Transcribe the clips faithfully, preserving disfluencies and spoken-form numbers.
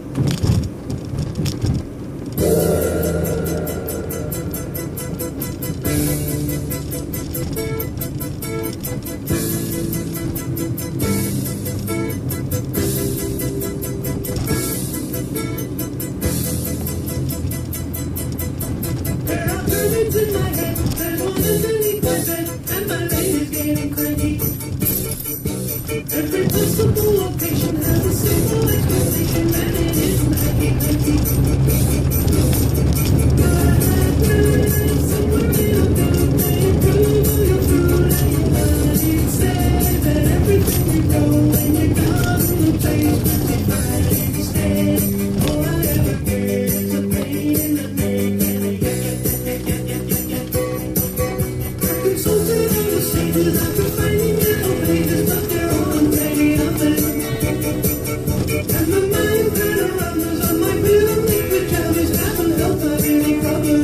In my head, there's one underneath my bed, and my brain is getting cranky. Every possible location has a simple explanation, and it is maggy cranky. But I had read somewhere in a book that you prove all your food, and your body said that everything you know when you come to the place when you find it instead. All I ever get is a pain in the neck and a yak yak yak yak yak yak yak. Consulted all the stages after finding yellow pages, but they're already up there. And the mind panoramas on my pyramid pajamas haven't helped my really covered.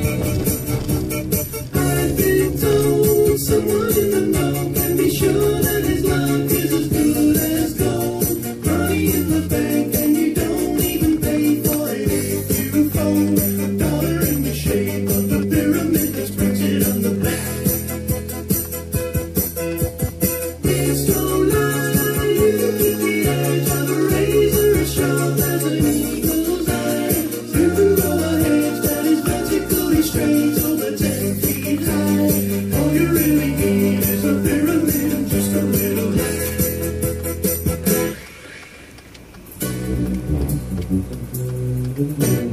I've been told someone in the know can be sure that his luck is as good as gold. Money in the bank and you don't even pay for it if you fold a dollar in the shape of the pyramid that's printed on the back. It's no lie, you keep the edge of a razor as sharp as an eagle's eye. Through a hedge that is vertically straight over ten feet high. All you really need is a pyramid and just a little luck.